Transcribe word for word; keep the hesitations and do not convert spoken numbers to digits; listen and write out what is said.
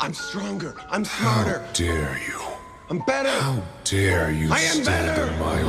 I'm stronger. I'm smarter. How dare you? I'm better. How dare you I am stand better. in my